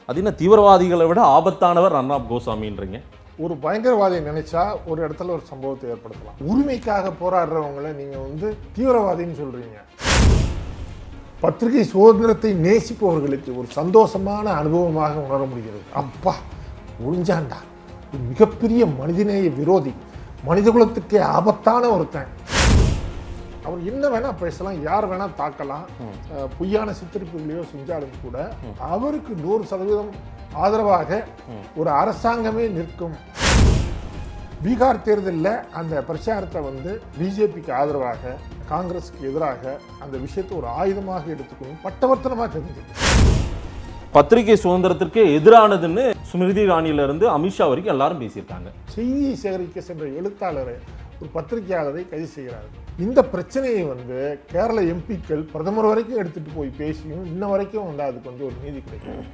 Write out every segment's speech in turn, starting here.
அது என்ன தீவிரவாதிகளை விட ஆபத்தானவர் அர்னாப் கோஸ்வாமின்றீங்க? ஒரு பயங்கரவாதியை நினைச்சா ஒரு இடத்துல ஒரு சம்பவத்தை ஏற்படுத்தலாம். உரிமைக்காக போராடுறவங்களை நீங்க வந்து தீவிரவாதின்னு சொல்றீங்க. பத்திரிகை சுதந்திரத்தை நேசிப்பவர்களுக்கு ஒரு சந்தோஷமான அனுபவமாக உணர முடிகிறது. அப்பா ஒழிஞ்சாண்டா, மிகப்பெரிய மனிதநேய விரோதி, மனிதகுலத்துக்கே ஆபத்தான ஒருத்தன். அவர் என்ன வேணா பேசலாம், யார் வேணா தாக்கலாம், பொய்யான சித்தரிப்புகளையோ செஞ்சாலும் கூட அவருக்கு 100% ஆதரவாக ஒரு அரசாங்கமே நிற்கும். பீகார் தேர்தலில் அந்த பிரச்சாரத்தை வந்து பிஜேபிக்கு ஆதரவாக, காங்கிரஸுக்கு எதிராக அந்த விஷயத்தை ஒரு ஆயுதமாக எடுத்துக்கணும் பட்டவர்த்தனமாக தெரிஞ்சது. பத்திரிகை சுதந்திரத்திற்கு எதிரானதுன்னு ஸ்மிருதி இரானியிலிருந்து அமித்ஷா வரைக்கும் எல்லாரும் பேசியிருக்காங்க. செய்தியை சேகரிக்க சென்ற எழுத்தாளரை, ஒரு பத்திரிகையாளரை கைது செய்கிறார்கள். இந்த பிரச்சனையை வந்து கேரள எம்பிக்கள் பிரதமர் வரைக்கும் எடுத்துட்டு போய் பேசியும் இன்ன வரைக்கும் வந்து அதுக்கு வந்து ஒரு நீதி கிடைக்கும்.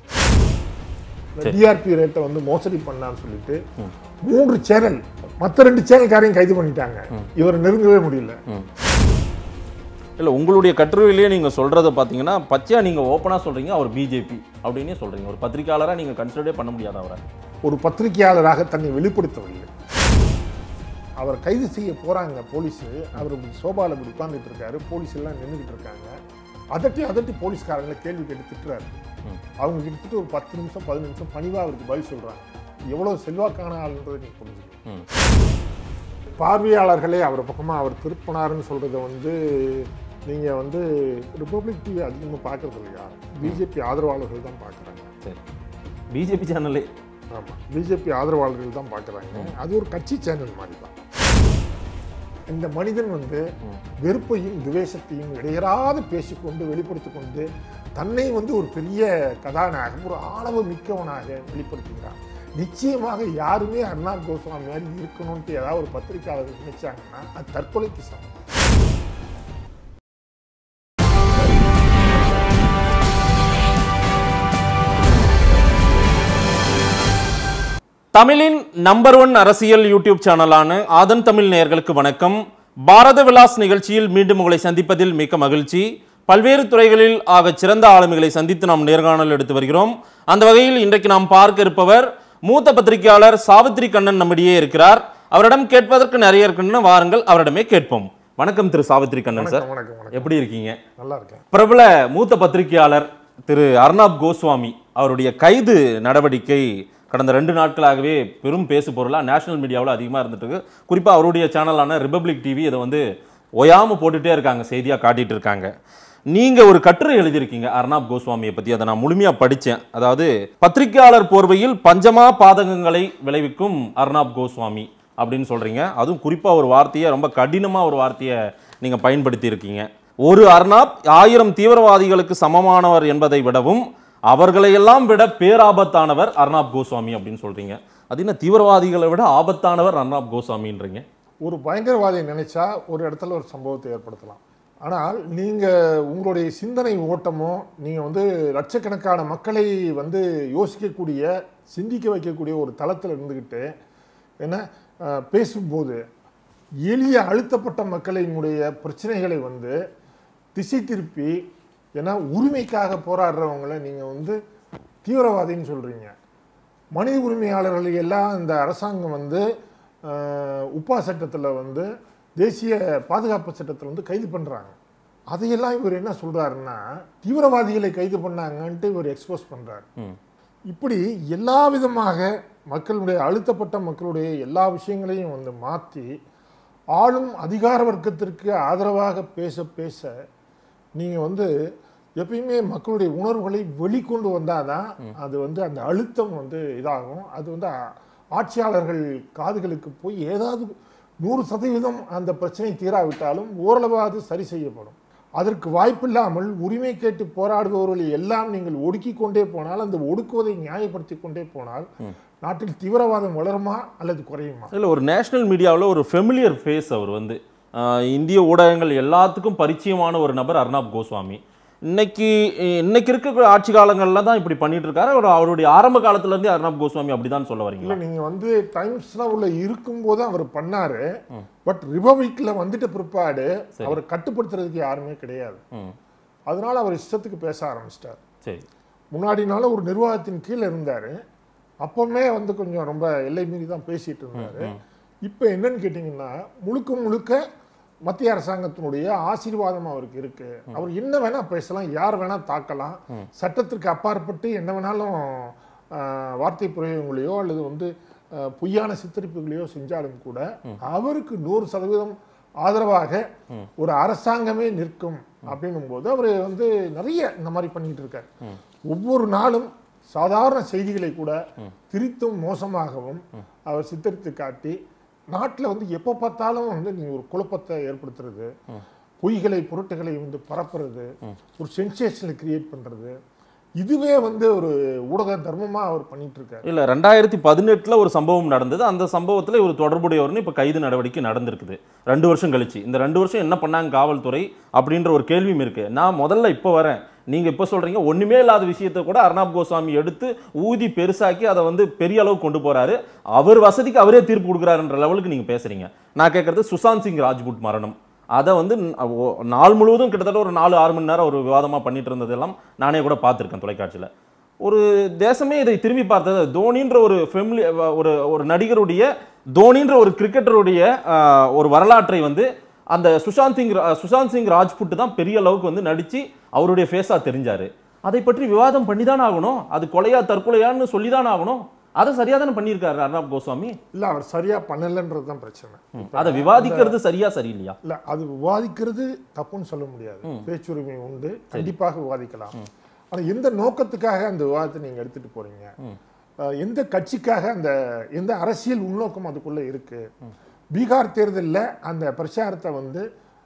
டிஆர்பி ரேட்டை வந்து மோசடி பண்ணான்னு சொல்லிட்டு 3 சேனல், மற்ற 2 சேனல்காரையும் கைது பண்ணிட்டாங்க. இவர் நெருங்கவே முடியல. இல்லை, உங்களுடைய கட்டுரையிலேயே நீங்கள் சொல்கிறத பார்த்தீங்கன்னா பச்சையா நீங்கள் ஓப்பனாக சொல்கிறீங்க அவர் பிஜேபி அப்படின்னே சொல்கிறீங்க. ஒரு பத்திரிகையாளராக நீங்கள் கன்சிடரே பண்ண முடியாது அவரை. ஒரு பத்திரிகையாளராக தன்னை வெளிப்படுத்தவில்லை. அவர் கைது செய்ய போகிறாங்க போலீஸு. அவர் சோபாவில் இப்படி உட்கார்ந்துட்டு இருக்காரு, போலீஸ் எல்லாம் நின்றுக்கிட்டு இருக்காங்க. அதட்டி போலீஸ்காரங்களை கேள்வி கேட்டு திட்டுறாரு. அவங்க கிட்டத்தட்ட ஒரு 10 நிமிஷம் 15 நிமிஷம் பணிவாக அவருக்கு பதில் சொல்கிறாங்க. எவ்வளோ செல்வாக்கான ஆளுன்றதை நீங்கள் புரிஞ்சுக்கணும். பார்வையாளர்களே அவர் பக்கமாக அவர் திருப்பினாருன்னு சொல்கிறத வந்து நீங்கள் வந்து ரிப்பப்ளிக் டிவி அதிகமாக பார்க்குறது இல்லையா? பிஜேபி ஆதரவாளர்கள் தான் பார்க்குறாங்க. சரி, பிஜேபி சேனலே. ஆமாம், பிஜேபி ஆதரவாளர்கள் தான் பார்க்குறாங்க. அது ஒரு கட்சி சேனல் மாதிரி தான். இந்த மனிதன் வந்து வெறுப்பையும் துவேஷத்தையும் இடையறாது பேசிக்கொண்டு வெளிப்படுத்தி கொண்டு தன்னை வந்து ஒரு பெரிய கதாநாயகன், ஒரு ஆளவு மிக்கவனாக வெளிப்படுத்துகிறான். நிச்சயமாக யாருமே அர்னாப் கோஸ்வாமி மாதிரி இருக்கணும்ட்டு ஏதாவது ஒரு பத்திரிகையாளர்கள் நினைச்சாங்கன்னா அது தற்கொலைக்கு சமம். தமிழின் நம்பர் 1 அரசியல் யூடியூப் சேனலான ஆதன் தமிழ் நேயர்களுக்கு வணக்கம். பாரத விலாஸ் நிகழ்ச்சியில் மீண்டும் உங்களை சந்திப்பதில் மிக்க மகிழ்ச்சி. பல்வேறு துறைகளில் ஆகச் சிறந்த ஆளுமைகளை சந்தித்து நாம் நேர்காணல் எடுத்து வருகிறோம். அந்த வகையில் இன்றைக்கு நாம் பார்க்க இருப்பவர் மூத்த பத்திரிகையாளர் சாவித்ரி கண்ணன் நம்மிடையே இருக்கிறார். அவரிடம் கேட்பதற்கு நிறைய இருக்கின்றன, வாருங்கள் அவரிடமே கேட்போம். வணக்கம் திரு சாவித்ரி கண்ணன் சார். எப்படி இருக்கீங்க? நல்லா இருக்கேன். பிரபல மூத்த பத்திரிகையாளர் திரு அர்னாப் கோஸ்வாமி அவருடைய கைது நடவடிக்கை கடந்த 2 நாட்களாகவே பெரும் பேசு பொருளாக நேஷனல் மீடியாவில் அதிகமாக இருந்துட்டு இருக்கு. குறிப்பாக அவருடைய சேனலான ரிபப்ளிக் டிவி இதை வந்து ஒயாமல் போட்டுகிட்டே இருக்காங்க, செய்தியாக காட்டிகிட்டு இருக்காங்க. நீங்கள் ஒரு கட்டுரை எழுதியிருக்கீங்க அர்னாப் கோஸ்வாமியை பற்றி, அதை நான் முழுமையாக படித்தேன். அதாவது பத்திரிகையாளர் போர்வையில் பஞ்சமா பாதகங்களை விளைவிக்கும் அர்னாப் கோஸ்வாமி அப்படின்னு சொல்கிறீங்க. அதுவும் குறிப்பாக ஒரு வார்த்தையை, ரொம்ப கடினமாக ஒரு வார்த்தையை நீங்கள் பயன்படுத்தி இருக்கீங்க. ஒரு அர்னாப் 1000 தீவிரவாதிகளுக்கு சமமானவர் என்பதை விடவும் அவர்களையெல்லாம் விட பேராபத்தானவர் அர்னாப் கோஸ்வாமி அப்படின்னு சொல்றீங்க. அது என்ன தீவிரவாதிகளை விட ஆபத்தானவர் அர்னாப் கோஸ்வாமின்றீங்க? ஒரு பயங்கரவாதியை நினைச்சா ஒரு இடத்துல ஒரு சம்பவத்தை ஏற்படுத்தலாம். ஆனால் நீங்கள் உங்களுடைய சிந்தனை ஓட்டமோ, நீங்கள் வந்து லட்சக்கணக்கான மக்களை வந்து யோசிக்கக்கூடிய, சிந்திக்க வைக்கக்கூடிய ஒரு தளத்தில் இருந்துக்கிட்டு என்ன பேசும்போது எளிய அழுத்தப்பட்ட மக்களினுடைய பிரச்சனைகளை வந்து திசை திருப்பி, ஏன்னா உரிமைக்காக போராடுறவங்களை நீங்கள் வந்து தீவிரவாதின்னு சொல்கிறீங்க. மனித உரிமையாளர்கள் எல்லாம் இந்த அரசாங்கம் வந்து உப்பா சட்டத்தில் வந்து தேசிய பாதுகாப்பு சட்டத்தில் வந்து கைது பண்ணுறாங்க. அதையெல்லாம் இவர் என்ன சொல்கிறாருன்னா தீவிரவாதிகளை கைது பண்ணாங்கன்ட்டு இவர் எக்ஸ்போஸ் பண்ணுறாரு. இப்படி எல்லா விதமாக மக்களுடைய அழுத்தப்பட்ட மக்களுடைய எல்லா விஷயங்களையும் வந்து மாற்றி ஆளும் அதிகார வர்க்கத்திற்கு ஆதரவாக பேச பேச நீங்கள் வந்து எப்பயுமே மக்களுடைய உணர்வுகளை வெளிக்கொண்டு வந்தால் தான் அது வந்து அந்த அழுத்தம் வந்து இதாகும். அது வந்து ஆட்சியாளர்கள் காதுகளுக்கு போய் ஏதாவது 100% அந்த பிரச்சனை தீராவிட்டாலும் ஓரளவாவது சரி செய்யப்படும். அதற்கு வாய்ப்பில்லாமல் உரிமை கேட்டு போராடுபவர்களை எல்லாம் நீங்கள் ஒடுக்கி கொண்டே போனால், அந்த ஒடுக்குவதை நியாயப்படுத்தி கொண்டே போனால் நாட்டில் தீவிரவாதம் வளருமா அல்லது குறையுமா? இல்லை, ஒரு நேஷனல் மீடியாவில் ஒரு ஃபெமிலியர் ஃபேஸ். அவர் வந்து இந்திய ஊடகங்கள் எல்லாத்துக்கும் பரிச்சயமான ஒரு நபர் அர்னாப் கோஸ்வாமி. இன்னைக்கு இருக்க ஆட்சி காலங்கள்ல தான் இப்படி பண்ணிட்டு இருக்காரு. அவருடைய ஆரம்ப காலத்துல இருந்தே அர்னாப் கோஸ்வாமி அப்படிதான் சொல்ல வரீங்க? இல்லை, நீங்கள் வந்து டைம்ஸ்லாம் உள்ள இருக்கும்போது அவர் பண்ணாரு. பட் ரிபப்ளிக்ல வந்துட்டு பிற்பாடு அவரை கட்டுப்படுத்துறதுக்கு யாருமே கிடையாது. அதனால அவர் இஷ்டத்துக்கு பேச ஆரம்பிச்சிட்டார். சரி, முன்னாடினாலும் ஒரு நிர்வாகத்தின் கீழே இருந்தார். அப்பவுமே வந்து கொஞ்சம் ரொம்ப எல்லை மீறி தான் பேசிட்டு இருந்தார். இப்போ என்னன்னு கேட்டிங்கன்னா முழுக்க முழுக்க மத்திய அரசாங்கத்தினுடைய ஆசீர்வாதம் அவருக்கு இருக்கு. அவர் என்ன வேணா பேசலாம், யார் வேணா தாக்கலாம், சட்டத்திற்கு அப்பாற்பட்டு என்ன வேணாலும் வார்த்தை பிரயோகங்களையோ அல்லது வந்து பொய்யான சித்தரிப்புகளையோ செஞ்சாலும் கூட அவருக்கு 100% ஆதரவாக ஒரு அரசாங்கமே நிற்கும் அப்படின்னும் போது அவர் வந்து நிறைய இந்த மாதிரி பண்ணிட்டு இருக்காரு. ஒவ்வொரு நாளும் சாதாரண செய்திகளை கூட திரித்தும் மோசமாகவும் அவர் சித்தரித்து காட்டி நாட்டில் வந்து எப்போ பார்த்தாலும் வந்து நீ ஒரு குழப்பத்தை ஏற்படுத்துறது, பொய்களை பொருட்டுகளை வந்து பரப்புறது, ஒரு சென்சேஷனை கிரியேட் பண்றது, இதுவே வந்து ஒரு ஊடக தர்மமா அவர் பண்ணிட்டு இருக்காரு. இல்ல 2018 ஒரு சம்பவம் நடந்தது. அந்த சம்பவத்துல ஒரு தொடர்புடையவர்னு இப்ப கைது நடவடிக்கை நடந்திருக்குது 2 வருஷம் கழிச்சு. இந்த 2 வருஷம் என்ன பண்ணாங்க காவல்துறை அப்படின்ற ஒரு கேள்வியும் இருக்கு. நான் முதல்ல இப்ப வரேன், நீங்க இப்ப சொல்றீங்க ஒண்ணுமே இல்லாத விஷயத்தை கூட அர்னாப் கோஸ்வாமி எடுத்து ஊதி பெருசாக்கி அதை வந்து பெரிய அளவுக்கு கொண்டு போறாரு, அவர் வசதிக்கு அவரே தீர்ப்பு கொடுக்குறாருன்ற லெவலுக்கு நீங்க பேசுறீங்க. நான் கேட்கறது சுசாந்த் சிங் ராஜ்புட் மரணம், அதை வந்து நாள் முழுவதும் கிட்டத்தட்ட ஒரு 4-6 மணி நேரம் ஒரு விவாதமாக பண்ணிட்டு இருந்ததெல்லாம் நானே கூட பார்த்துருக்கேன் தொலைக்காட்சியில். ஒரு தேசமே இதை திரும்பி பார்த்தது. தோனின்ற ஒரு ஃபெமிலி ஒரு நடிகருடைய, தோனின்ற ஒரு கிரிக்கெட்டருடைய ஒரு வரலாற்றை வந்து அந்த சுஷாந்த் சிங் ராஜ்புட் தான் பெரிய அளவுக்கு வந்து நடித்து அவருடைய ஃபேஸாக தெரிஞ்சார். அதை பற்றி விவாதம் பண்ணி தான் ஆகணும், அது கொலையா தற்கொலையான்னு சொல்லி தான் ஆகணும். அதை சரியா தானே பண்ணியிருக்காரு அர்னாப் கோஸ்வாமி. இல்ல அவர் சரியா பண்ணலன்றது தான் பிரச்சனை. அதை விவாதிக்கிறது சரியா சரியில்லையா? இல்ல அது விவாதிக்கிறது தப்புன்னு சொல்ல முடியாது, பேச்சுரிமை உண்டு, கண்டிப்பாக விவாதிக்கலாம். ஆனா எந்த நோக்கத்துக்காக அந்த விவாதத்தை நீங்க எடுத்துட்டு போறீங்க, எந்த கட்சிக்காக, அந்த எந்த அரசியல் உள்நோக்கம் அதுக்குள்ள இருக்கு? பீகார் தேர்தலில் அந்த பிரச்சாரத்தை வந்து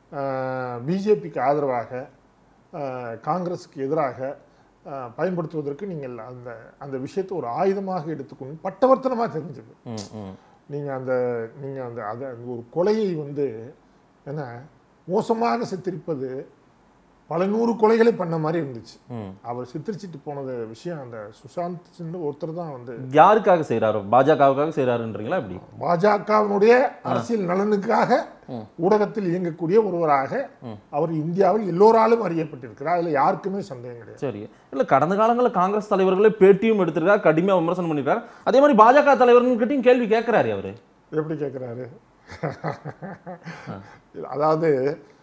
பிஜேபிக்கு ஆதரவாக காங்கிரஸுக்கு எதிராக பயன்படுத்துவதற்கு நீங்கள் அந்த விஷயத்தை ஒரு ஆயுதமாக எடுத்துக்கணும். பட்டவர்த்தனமாக தெரிஞ்சது. நீங்கள் அந்த ஒரு கொலையை வந்து என்ன மோசமாக சித்தரிப்பது பல 100 கொலைகளை பண்ண மாதிரி இருந்துச்சு. அவர் சித்தரிச்சிட்டு போனது விஷயம் அந்த சுஷாந்த் ஒருத்தர் தான் வந்து யாருக்காக செய்யறாரு? பாஜகவுக்காக செய்யறாருன்றீங்களா? எப்படி பாஜகவினுடைய அரசியல் நலனுக்காக ஊடகத்தில் இயங்கக்கூடிய ஒருவராக அவர் இந்தியாவில் எல்லோராலும் அறியப்பட்டிருக்கிறார். அதுல யாருக்குமே சந்தேகம் கிடையாது. சரி, இல்ல கடந்த காலங்களில் காங்கிரஸ் தலைவர்களே பேட்டியும் எடுத்திருக்காரு, கடுமையா விமர்சனம் பண்ணிருக்காரு. அதே மாதிரி பாஜக தலைவர்கிட்டையும் கேள்வி கேட்கிறாரு. அவரு எப்படி கேட்கிறாரு? அதாவது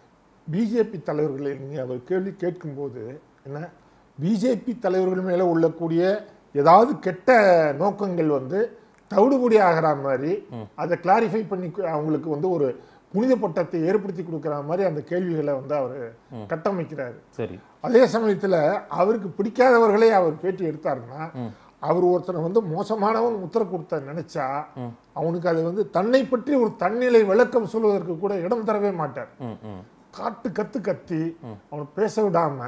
பிஜேபி தலைவர்களை நீங்கள் அவர் கேள்வி கேட்கும்போது என்ன, பிஜேபி தலைவர்கள் மேலே உள்ளக்கூடிய ஏதாவது கெட்ட நோக்கங்கள் வந்து தவிடுபொடி ஆகிற மாதிரி அதை கிளாரிஃபை பண்ணி அவங்களுக்கு வந்து ஒரு புனித பட்டத்தை ஏற்படுத்தி கொடுக்குற மாதிரி அந்த கேள்விகளை வந்து அவர் கட்டமைக்கிறாரு. சரி, அதே சமயத்தில் அவருக்கு பிடிக்காதவர்களே அவர் பேட்டி எடுத்தாருன்னா, அவர் ஒருத்தனை வந்து மோசமானவன் முத்திர கொடுத்த நினைச்சா அவனுக்கு அது வந்து தன்னை பற்றி ஒரு தன்னிலை விளக்கம் சொல்வதற்கு கூட இடம் தரவே மாட்டார். காட்டு கத்தி அவனை பேச விடாம,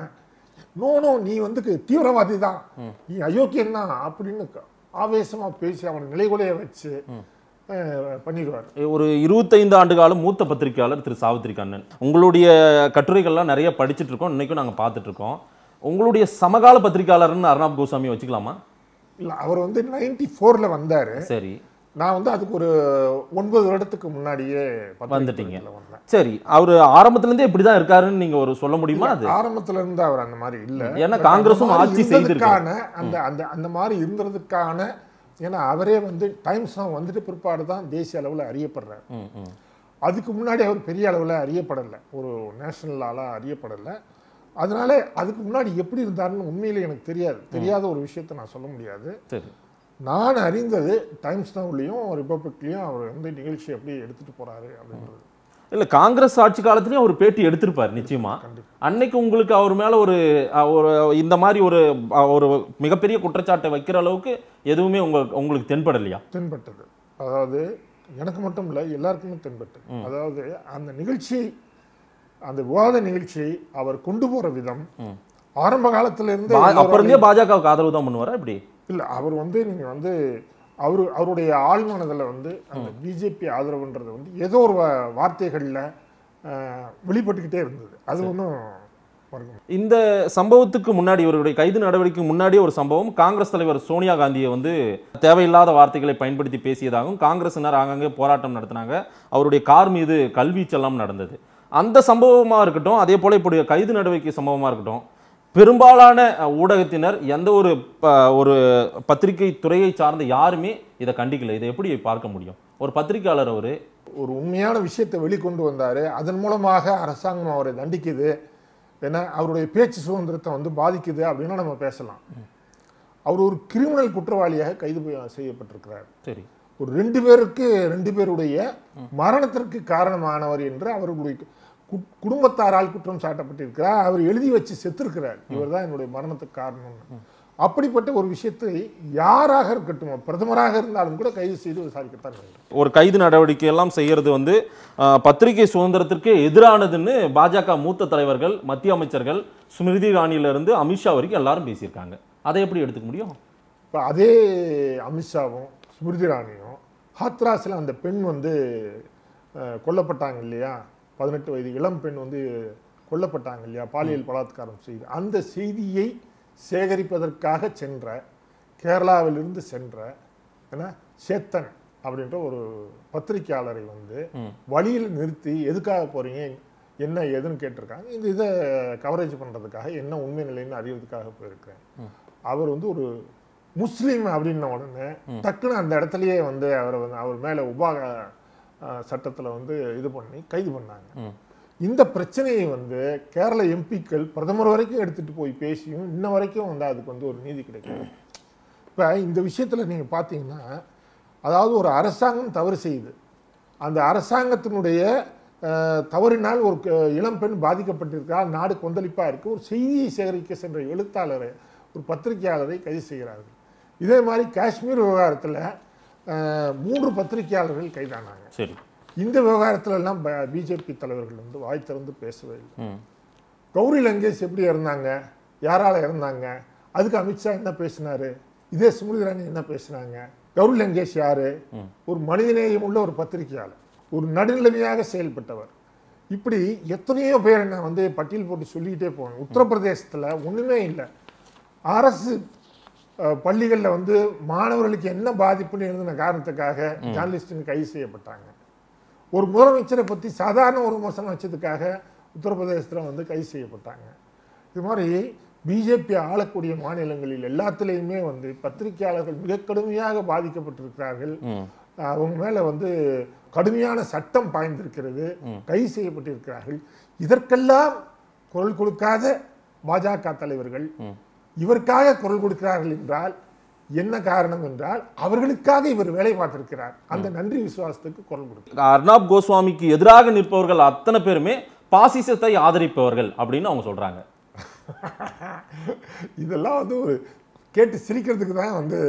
நோ நீ வந்து தீவிரவாதி தான், நீ அயோக்கியம் தான் அப்படின்னு ஆவேசமா பேசி அவனை நிலைகுலைய வச்சு பண்ணிடுவார். ஒரு 25 ஆண்டு காலம் மூத்த பத்திரிகையாளர் திரு சாவித்ரி கண்ணன், உங்களுடைய கட்டுரைகள்லாம் நிறைய படிச்சுட்டு இருக்கோம், இன்னைக்கும் நாங்கள் பார்த்துட்டு இருக்கோம். உங்களுடைய சமகால பத்திரிகையாளர்னு அர்னாப் கோஸ்வாமி வச்சுக்கலாமா? இல்லை, அவர் வந்து 94 வந்தாரு. சரி, நான் வந்து அதுக்கு ஒரு 9 வருடத்துக்கு முன்னாடியே வந்துட்டீங்க. சரி, அவர் ஆரம்பத்திலிருந்தே இப்படிதான் இருக்காருன்னு நீங்க ஒரு சொல்ல முடியுமா? அது ஆரம்பத்துல இருந்து அவர் அந்த மாதிரி இல்ல. ஏன்னா காங்கிரஸும் ஆட்சி செய்திருக்காங்க அந்த மாதிரி இருந்ததுக்கான, ஏன்னா அவரே வந்து டைம்ஸ் வந்துட்டு பிற்பாடு தான் தேசிய அளவில் அறியப்படுறாரு. அதுக்கு முன்னாடி அவர் பெரிய அளவில் அறியப்படலை, ஒரு நேஷனல் ஆளாக அறியப்படலை. அதனால அதுக்கு முன்னாடி எப்படி இருந்தாருன்னு உண்மையிலே எனக்கு தெரியாத ஒரு விஷயத்தை நான் சொல்ல முடியாது. சரி, நான் அறிந்தது டைம்ஸ் நவுலையும் ரிப்பப்ளிக்லையும் அவர் வந்து நிகழ்ச்சி எப்படி எடுத்துட்டு போறாரு அப்படின்றது. இல்லை, காங்கிரஸ் ஆட்சி காலத்துலேயும் அவர் பேட்டி எடுத்திருப்பார் நிச்சயமா. அன்னைக்கு உங்களுக்கு அவர் மேலே ஒரு இந்த மாதிரி ஒரு மிகப்பெரிய குற்றச்சாட்டை வைக்கிற அளவுக்கு எதுவுமே உங்களுக்கு தென்படலையா? தென்பட்டது. அதாவது எனக்கு மட்டும் இல்லை, எல்லாருக்குமே தென்பட்டது. அதாவது அந்த நிகழ்ச்சியை, அந்த விவாத நிகழ்ச்சியை அவர் கொண்டு போற விதம் ஆரம்ப காலத்துல இருந்து அப்புறமே பாஜகவுக்கு ஆதரவு தான் பண்ணுவாரா? இப்படி இல்லை, அவர் வந்து நீங்க வந்து அவருடைய ஆழ்மனதில் வந்து அந்த பிஜேபி ஆதரவுன்றது வந்து ஏதோ ஒரு வார்த்தைகளில் வெளிப்பட்டுக்கிட்டே இருந்தது. அது ஒன்றும் இந்த சம்பவத்துக்கு முன்னாடி, இவருடைய கைது நடவடிக்கைக்கு முன்னாடியே ஒரு சம்பவம், காங்கிரஸ் தலைவர் சோனியா காந்தியை வந்து தேவையில்லாத வார்த்தைகளை பயன்படுத்தி பேசியதாகவும் காங்கிரசினர் ஆங்காங்கே போராட்டம் நடத்தினாங்க. அவருடைய கார் மீது கல்வீச்செல்லாம் நடந்தது. அந்த சம்பவமாக இருக்கட்டும், அதே போல இப்படி கைது நடவடிக்கை சம்பவமாக இருக்கட்டும், பெரும்பாலான ஊடகத்தினர் எந்த ஒரு பத்திரிகை துறையை சார்ந்த யாருமே இதை கண்டிக்கல. இதை எப்படி பார்க்க முடியும்? ஒரு பத்திரிகையாளர் ஒரு உண்மையான விஷயத்தை வெளிக்கொண்டு வந்தாரு, அதன் மூலமாக அரசாங்கம் அவரை தண்டிக்குது, ஏன்னா அவருடைய பேச்சு சுதந்திரத்தை வந்து பாதிக்குது அப்படின்னா நம்ம பேசலாம். அவர் ஒரு கிரிமினல் குற்றவாளியாக கைது செய்யப்பட்டிருக்கிறார். சரி, ஒரு 2 பேருடைய மரணத்திற்கு காரணமானவர் என்று அவர்களுடைய குடும்பத்தாரால் குற்றம் சாட்டப்பட்டிருக்கிறார். அவர் எழுதி வச்சு செத்துருக்கிறார், இவர் தான் என்னுடைய மரணத்துக்கு காரணம். அப்படிப்பட்ட ஒரு விஷயத்தை யாராக இருக்கட்டும், பிரதமராக இருந்தாலும் கூட கைது செய்து விசாரிக்கத்தான் வேண்டும். ஒரு கைது நடவடிக்கை எல்லாம் செய்யறது வந்து பத்திரிகை சுதந்திரத்திற்கு எதிரானதுன்னு பாஜக மூத்த தலைவர்கள், மத்திய அமைச்சர்கள் ஸ்மிருதி இரானியிலிருந்து அமித்ஷா வரைக்கும் எல்லாரும் பேசியிருக்காங்க. அதை எப்படி எடுத்துக்க முடியும்? இப்போ அதே அமித்ஷாவும் ஸ்மிருதி இரானியும் ஹாத்ராஸில் அந்த பெண் வந்து கொல்லப்பட்டாங்க இல்லையா, 18 வயது இளம் பெண் வந்து கொல்லப்பட்டாங்க இல்லையா, பாலியல் பலாத்காரம் செய்து, அந்த செய்தியை சேகரிப்பதற்காக சென்ற கேரளாவிலிருந்து சென்ற சேத்தன் அப்படின்ற ஒரு பத்திரிகையாளரை வந்து வழியில் நிறுத்தி எதுக்காக போறீங்க என்ன ஏதுன்னு கேட்டிருக்காங்க. இந்த இதை கவரேஜ் பண்ணுறதுக்காக என்ன உண்மை நிலைன்னு அறியறதுக்காக போயிருக்கிறேன். அவர் வந்து ஒரு முஸ்லீம் அப்படின்ன உடனே டக்குன்னு அந்த இடத்துலயே வந்து அவர் மேலே உபாக சட்டத்தில் வந்து இது பண்ணி கைது பண்ணாங்க. இந்த பிரச்சனையை வந்து கேரள எம்பிக்கள் பிரதமர் வரைக்கும் எடுத்துட்டு போய் பேசியும் இன்ன வரைக்கும் வந்து அதுக்கு வந்து ஒரு நீதி கிடைக்கும். இப்போ இந்த விஷயத்தில் நீங்கள் பார்த்தீங்கன்னா, அதாவது ஒரு அரசாங்கம் தவறு செய்யுது, அந்த அரசாங்கத்தினுடைய தவறினால் ஒரு இளம் பெண் பாதிக்கப்பட்டிருக்கிறார், நாடு கொந்தளிப்பாக இருக்குது, ஒரு செய்தியை சேகரிக்க சென்ற எழுத்தாளரை, ஒரு பத்திரிகையாளரை கைது செய்கிறார்கள். இதே மாதிரி காஷ்மீர் விவகாரத்தில் 3 பத்திரிகையாளர்கள் கைதானாங்க. சரி, இந்த விவகாரத்துல எல்லாம் பிஜேபி தலைவர்கள் வந்து வாய் திறந்து பேசவே இல்லை. கௌரி லங்கேஷ் எப்படி இறந்தாங்க, யாரால இறந்தாங்க, அதுக்கு அமித்ஷா என்ன பேசினாரு, இதே ஸ்மிருதி இரானி என்ன பேசினாங்க. கௌரி லங்கேஷ் யாரு? ஒரு மனிதநேயம் உள்ள ஒரு பத்திரிகையாளர், ஒரு நடுநிலைமையாக செயல்பட்டவர். இப்படி எத்தனையோ பேர் என்ன வந்து பட்டியல் போட்டு சொல்லிக்கிட்டே போவாங்க. உத்தரப்பிரதேசத்துல ஒண்ணுமே இல்லை, அரசு பள்ளிகளில் வந்து மாணவர்களுக்கு என்ன பாதிப்புன்னு எழுதின காரணத்துக்காக ஜேர்னலிஸ்டுங்க கைது செய்யப்பட்டாங்க. ஒரு முதலமைச்சரை பற்றி சாதாரண ஒரு விமர்சனம் வச்சதுக்காக உத்தரப்பிரதேசத்தில் வந்து கைது செய்யப்பட்டாங்க. இது மாதிரி பிஜேபி ஆளக்கூடிய மாநிலங்களில் எல்லாத்துலேயுமே வந்து பத்திரிகையாளர்கள் மிக கடுமையாக பாதிக்கப்பட்டிருக்கிறார்கள். அவங்க மேலே வந்து கடுமையான சட்டம் பாய்ந்திருக்கிறது, கைது செய்யப்பட்டிருக்கிறார்கள். இதற்கெல்லாம் குரல் கொடுக்காத பாஜக தலைவர்கள் இவருக்காக குரல் கொடுக்கிறார்கள் என்றால் என்ன காரணம் என்றால், அவர்களுக்காக இவர் வேலை பார்த்திருக்கிறார், அந்த நன்றி விசுவாசத்துக்கு குரல் கொடுக்கிறார். அர்னாப் கோஸ்வாமிக்கு எதிராக நிற்பவர்கள் அத்தனை பேருமே பாசிசத்தை ஆதரிப்பவர்கள் அப்படின்னு அவங்க சொல்றாங்க. இதெல்லாம் வந்து ஒரு கேட்டு சிரிக்கிறதுக்கு தான் வந்து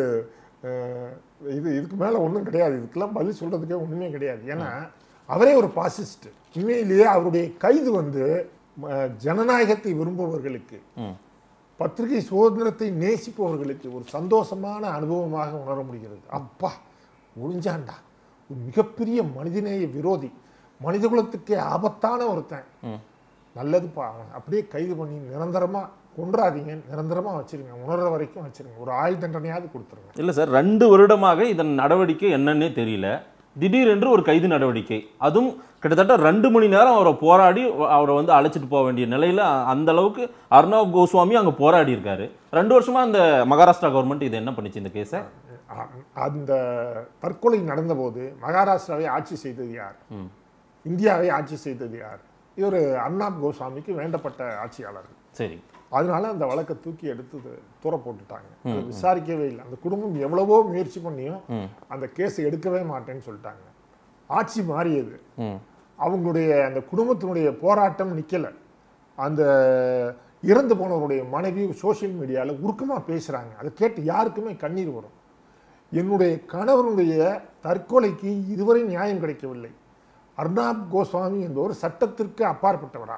இதுக்கு மேல ஒன்றும் கிடையாது, இதுக்கெல்லாம் பதில் சொல்றதுக்கே ஒண்ணுமே கிடையாது. ஏன்னா அவரே ஒரு பாசிஸ்ட். உண்மையிலேயே அவருடைய கைது வந்து ஜனநாயகத்தை விரும்புபவர்களுக்கு, பத்திரிகை சுதந்திரத்தை நேசிப்பவர்களுக்கு ஒரு சந்தோஷமான அனுபவமாக உணர முடிகிறது. அப்பா ஒழிஞ்சாண்டா, ஒரு மிகப்பெரிய மனிதநேய விரோதி, மனிதகுலத்துக்கே ஆபத்தான ஒருத்தன், நல்லதுப்பா, அப்படியே கைது பண்ணி நிரந்தரமா கொன்றாதீங்க, நிரந்தரமா வச்சிருங்க, உணர்ற வரைக்கும் வச்சிருங்க, ஒரு ஆயுள் தண்டனையாவது கொடுத்துருங்க. இல்லை சார், 2 வருடமாக இதன் நடவடிக்கை என்னன்னே தெரியல, திடீரென்று ஒரு கைது நடவடிக்கை, அதுவும் கிட்டத்தட்ட 2 மணி நேரம் அவரை போராடி அவரை வந்து அழைச்சிட்டு போக வேண்டிய நிலையில் அந்த அளவுக்கு அர்னாப் கோஸ்வாமி அங்கே போராடி இருக்காரு. 2 வருஷமா அந்த மகாராஷ்டிரா கவர்மெண்ட் இது என்ன பண்ணிச்சு இந்த கேஸை? அந்த தற்கொலை நடந்தபோது மகாராஷ்டிராவை ஆட்சி செய்தது யார், இந்தியாவை ஆட்சி செய்தது யார்? இவர் அர்னாப் கோஸ்வாமிக்கு வேண்டப்பட்ட ஆட்சியாளர்கள். சரி, அதனால அந்த வழக்கை தூக்கி எடுத்து தூர போட்டுட்டாங்க, விசாரிக்கவே இல்லை. அந்த குடும்பம் எவ்வளவோ முயற்சி பண்ணியும் அந்த கேஸை எடுக்கவே மாட்டேன்னு சொல்லிட்டாங்க. ஆட்சி மாறியது, அவங்களுடைய அந்த குடும்பத்தினுடைய போராட்டம் நிக்கல. அந்த இறந்து போனவருடைய மனைவி சோசியல் மீடியாவில் உருக்கமாக பேசுகிறாங்க, அதை கேட்டு யாருக்குமே கண்ணீர் வரும். என்னுடைய கணவருடைய தற்கொலைக்கு இதுவரை நியாயம் கிடைக்கவில்லை. அர்னாப் கோஸ்வாமி என்பவர் சட்டத்திற்கு அப்பாற்பட்டவரா,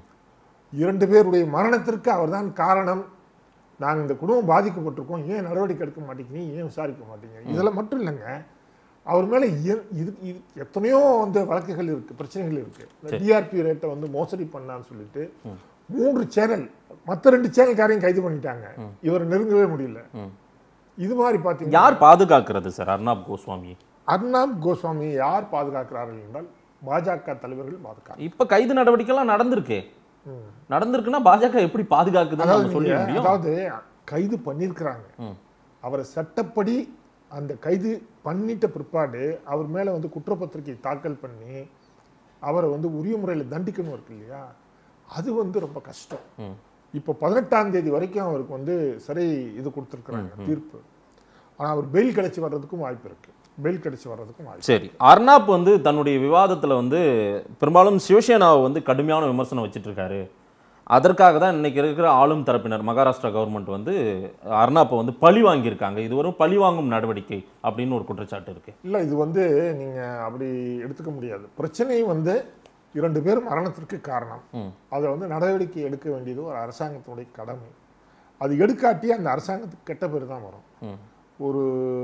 2 பேருடைய மரணத்திற்கு அவர்தான் காரணம், நாங்கள் இந்த குடும்பம் பாதிக்கப்பட்டிருக்கோம், ஏன் நடவடிக்கை எடுக்க மாட்டேங்கிறீங்க, ஏன் விசாரிக்க மாட்டீங்க? இதில் மட்டும் இல்லைங்க, அவர் மேலே இது எத்தனையோ வந்து வழக்குகள் இருக்குது, பிரச்சனைகள் இருக்குது. டிஆர்பி ரேட்டை வந்து மோசடி பண்ணான்னு சொல்லிட்டு 3 சேனல், மற்ற 2 சேனல்காரையும் கைது பண்ணிட்டாங்க, இவர் நெருங்கவே முடியல. இது மாதிரி பார்த்தீங்கன்னா யார் பாதுகாக்கிறது சார் அர்னாப் கோஸ்வாமி? அர்னாப் கோஸ்வாமியை யார் பாதுகாக்கிறார்கள் என்றால் பாஜக தலைவர்கள் பாதுகாக்க. இப்போ கைது நடவடிக்கைலாம் நடந்திருக்கே, நடந்திருக்குன்னா பாஜக எப்படி பாதுகாக்குதுன்னு நம்ம சொல்ல முடியும்? அதாவது கைது பண்ணியிருக்கிறாங்க, அவரை சட்டப்படி அந்த கைது பண்ணிட்ட பிற்பாடு அவர் மேல வந்து குற்றப்பத்திரிகை தாக்கல் பண்ணி அவரை வந்து உரிய முறையில் தண்டிக்கணும் இருக்கு இல்லையா, அது வந்து ரொம்ப கஷ்டம். இப்போ 18ஆம் தேதி வரைக்கும் அவருக்கு வந்து சிறை இது கொடுத்துருக்குறாங்க தீர்ப்பு. ஆனால் அவர் பெயில் கிடைச்சி வர்றதுக்கும் வாய்ப்பு இருக்கு, பெயில் கிடைச்சி வர்றதுக்கும் வாய்ப்பு. சரி, அர்னாப் வந்து தன்னுடைய விவாதத்தில் வந்து பெரும்பாலும் சிவசேனாவை வந்து கடுமையான விமர்சனம் வச்சுட்டு இருக்காரு. அதற்காக தான் இன்னைக்கு இருக்கிற ஆளும் தரப்பினர் மகாராஷ்டிரா கவர்மெண்ட் வந்து அர்னாப்பை வந்து பழி வாங்கியிருக்காங்க. இது ஒரு பழி வாங்கும் நடவடிக்கை அப்படின்னு ஒரு குற்றச்சாட்டு இருக்கு. இல்லை, இது வந்து நீங்க அப்படி எடுத்துக்க முடியாது. பிரச்சனை வந்து 2 பேர் மரணத்திற்கு காரணம். அதை வந்து நடவடிக்கை எடுக்க வேண்டியது ஒரு அரசாங்கத்தினுடைய கடமை. அது எடுக்காட்டி அந்த அரசாங்கத்துக்கு கெட்ட பேர் தான் வரும். ஒரு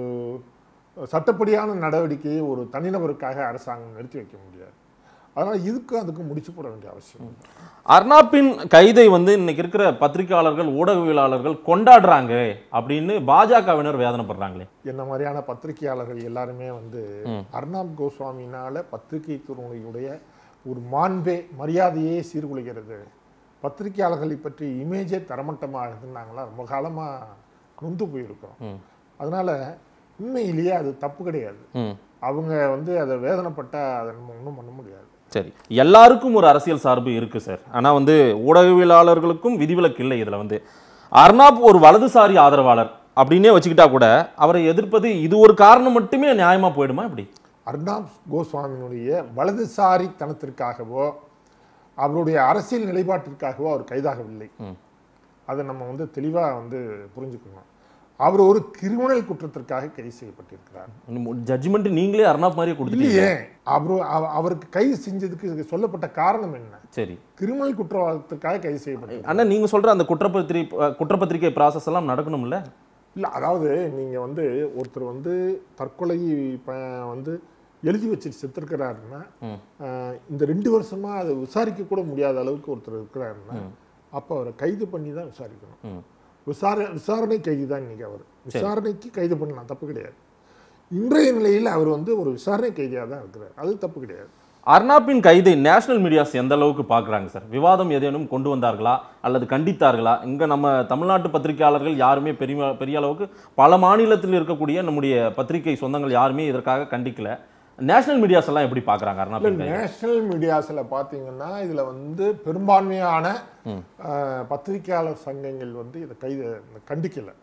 சட்டப்படியான நடவடிக்கையை ஒரு தனிநபருக்காக அரசாங்கம் நிறுத்தி வைக்க முடியாது. அதனால இதுக்கும் அதுக்கும் முடிச்சு போட வேண்டிய அவசியம். அர்னாப்பின் கைதை வந்து இன்னைக்கு இருக்கிற பத்திரிகையாளர்கள் ஊடகவியலாளர்கள் கொண்டாடுறாங்க அப்படின்னு பாஜகவினர் வேதனைப்படுறாங்களே. என்ன மாதிரியான பத்திரிகையாளர்கள் எல்லாருமே வந்து அர்னாப் கோஸ்வாமினால பத்திரிகை துறையுடைய ஒரு மாண்பே மரியாதையே சீர்குலைகிறது, பத்திரிகையாளர்களை பற்றி இமேஜே தரமட்டமாகுதுன்னு நாங்களாம் ரொம்ப காலமாக நொந்து போயிருக்கிறோம். அதனால உண்மையிலேயே அது தப்பு கிடையாது. அவங்க வந்து அதை வேதனைப்பட்டால் அதை நம்ம ஒன்றும் பண்ண முடியாது. சரி, எல்லாருக்கும் ஒரு அரசியல் சார்பு இருக்கு சார். ஆனால் வந்து ஊடகவியலாளர்களுக்கும் விதிவிலக்கு இல்லை. இதில் வந்து அர்னாப் ஒரு வலதுசாரி ஆதரவாளர் அப்படின்னே வச்சுக்கிட்டா கூட அவரை எதிர்ப்பது இது ஒரு காரணம் மட்டுமே நியாயமா போயிடுமா? இப்படி அர்னாப் கோஸ்வாமியினுடைய வலதுசாரித்தனத்திற்காகவோ அவருடைய அரசியல் நிலைப்பாட்டிற்காகவோ அவர் கைதாகவில்லை. அதை நம்ம வந்து தெளிவாக வந்து புரிஞ்சுக்கணும். அவர் ஒரு கிரிமினல் குற்றத்திற்காக கைது செய்யப்பட்டிருக்கிறார். ஜட்ஜ்மெண்ட் நீங்களே அர்னாப் மாதிரியே கொடுத்துட்டீங்க. அவருக்கு கைது செஞ்சதுக்கு சொல்லப்பட்ட காரணம் என்ன? சரி, கிரிமினல் குற்றவாளத்திற்காக கைது செய்யப்பட்டார். ஆனால் நீங்க சொல்ற அந்த குற்றப்பத்திரிகை ப்ராசஸ் எல்லாம் நடக்கணும்ல? இல்லை, அதாவது நீங்க வந்து ஒருத்தர் வந்து தற்கொலை வந்து எழுதி வச்சுட்டு செத்துருக்கிறாருன்னா இந்த 2 வருஷமா அதை விசாரிக்க கூட முடியாத அளவுக்கு ஒருத்தர் இருக்கிறாருன்னா அப்போ அவரை கைது பண்ணி தான் விசாரிக்கணும். விசாரணை கைதி தான் இன்னைக்கு. அவர் விசாரணைக்கு கைது பண்ணலாம், தப்பு கிடையாது. இன்றைய நிலையில் அவர் வந்து ஒரு விசாரணை கைதியாக தான் இருக்கிறார், அது தப்பு கிடையாது. அர்னாப்பின் கைதை நேஷனல் மீடியாஸ் எந்த அளவுக்கு பார்க்குறாங்க சார்? விவாதம் ஏதேனும் கொண்டு வந்தார்களா அல்லது கண்டித்தார்களா? இங்கே நம்ம தமிழ்நாட்டு பத்திரிகையாளர்கள் யாருமே பெரிய அளவுக்கு பல மாநிலத்தில் இருக்கக்கூடிய நம்முடைய பத்திரிகை சொந்தங்கள் யாருமே இதற்காக கண்டிக்கல. நேஷனல் மீடியாஸ் எல்லாம் எப்படி பார்க்குறாங்க அர்னாப்பின் கைதை? நேஷனல் மீடியாஸில் பார்த்தீங்கன்னா இதில் வந்து பெரும்பான்மையான பத்திரிகையாளர் சங்கங்கள் வந்து இதை கண்டிக்கலை.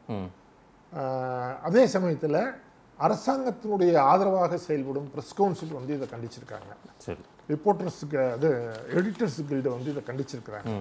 அதே சமயத்தில் அரசாங்கத்தினுடைய ஆதரவாக செயல்படும் பிரஸ் கவுன்சில் வந்து இதை கண்டிச்சிருக்காங்க. சரி, ரிப்போர்ட்டர்ஸுக்கு எடிட்டர்ஸ் கில்டு வந்து இதை கண்டிச்சிருக்கிறாங்க.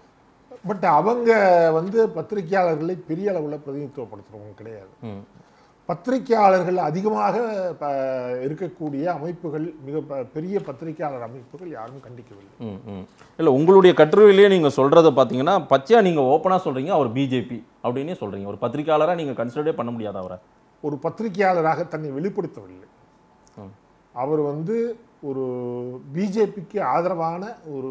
பட் அவங்க வந்து பத்திரிகையாளர்களை பெரிய அளவில் பிரதிநிதித்துவப்படுத்துறவங்க கிடையாது. பத்திரிகையாளர்கள் அதிகமாக இருக்கக்கூடிய அமைப்புகள், மிக பெரிய பத்திரிகையாளர் அமைப்புகள் யாரும் கண்டிக்கவில்லை. இல்லை, உங்களுடைய கட்டுரையிலேயே நீங்கள் சொல்கிறத பார்த்தீங்கன்னா பச்சையா நீங்கள் ஓப்பனாக சொல்கிறீங்க அவர் பிஜேபி அப்படின்னே சொல்கிறீங்க. ஒரு பத்திரிகையாளராக நீங்கள் கன்சிடரே பண்ண முடியாது அவரை. ஒரு பத்திரிகையாளராக தன்னை வெளிப்படுத்தவில்லை. அவர் வந்து ஒரு பிஜேபிக்கு ஆதரவான ஒரு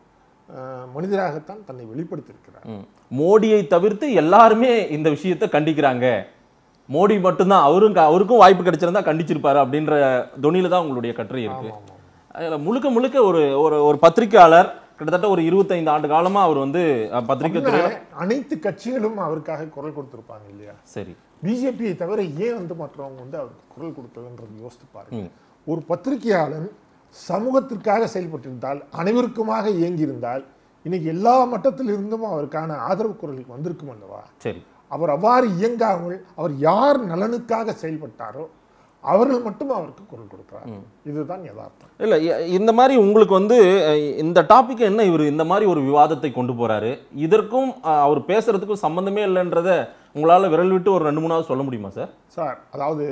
மனிதராகத்தான் தன்னை வெளிப்படுத்தியிருக்கிறார். மோடியை தவிர்த்து எல்லாருமே இந்த விஷயத்தை கண்டிக்கிறாங்க. மோடி மட்டும்தான் அவருக்கும் வாய்ப்பு கிடைச்சிருந்தா கண்டிச்சிருப்பாரு அப்படின்ற தொனியில தான் உங்களுடைய கட்டுரை இருக்கு. அதில் முழுக்க முழுக்க ஒரு பத்திரிகையாளர் கிட்டத்தட்ட ஒரு 25 ஆண்டு காலமா அவர் வந்து பத்திரிகை துறையில அனைத்து கட்சிகளும் அவருக்காக குரல் கொடுத்திருப்பாங்க இல்லையா? சரி, பிஜேபியை தவிர ஏன் வந்து மற்றவங்க வந்து அவருக்கு குரல் கொடுத்ததுன்றது யோசித்து பாருங்க. ஒரு பத்திரிகையாளன் சமூகத்திற்காக செயல்பட்டிருந்தால், அனைவருக்குமாக இயங்கியிருந்தால், இன்னைக்கு எல்லா மட்டத்திலிருந்தும் அவருக்கான ஆதரவு குரலுக்கு வந்திருக்கும் அல்லவா? சரி, அவர் அவ்வாறு இயங்காமல் அவர் யார் நலனுக்காக செயல்பட்டாரோ அவர்கள் மட்டும் அவருக்கு குரல் கொடுக்கிறார். இதுதான் யதார்த்தம். இல்லை, இந்த மாதிரி உங்களுக்கு வந்து இந்த டாபிக் என்ன, இவர் இந்த மாதிரி ஒரு விவாதத்தை கொண்டு போறாரு, இதற்கும் அவர் பேசுறதுக்கும் சம்பந்தமே இல்லைன்றத உங்களால் விரல் விட்டு ஒரு 2-3 சொல்ல முடியுமா சார்? சார், அதாவது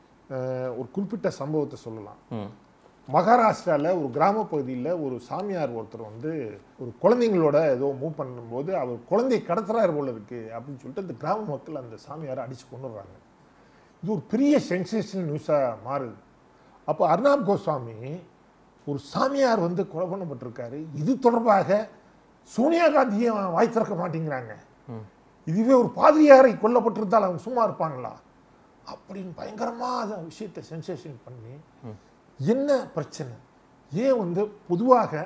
ஒரு குறிப்பிட்ட சம்பவத்தை சொல்லலாம். மகாராஷ்டிராவில் ஒரு கிராம பகுதியில் ஒரு சாமியார் ஒருத்தர் வந்து ஒரு குழந்தைங்களோட ஏதோ மூவ் பண்ணும்போது அவர் குழந்தை கடத்துறாரு போல இருக்கு அப்படின்னு சொல்லிட்டு அந்த கிராம மக்கள் அந்த சாமியாரை அடித்து கொண்டுடுறாங்க. இது ஒரு பெரிய சென்சேஷனல் நியூஸாக மாறுது. அப்போ அர்னாப் கோஸ்வாமி ஒரு சாமியார் வந்து கொலை பண்ணப்பட்டிருக்காரு, இது தொடர்பாக சோனியா காந்தியை வாய் திறக்க மாட்டேங்கிறாங்க, இதுவே ஒரு பாதிரியாரை கொல்லப்பட்டிருந்தால் அவங்க சும்மா இருப்பாங்களா அப்படின்னு பயங்கரமாக அந்த விஷயத்தை சென்சேஷன் பண்ணி என்ன பிரச்சனை, ஏன் வந்து பொதுவாக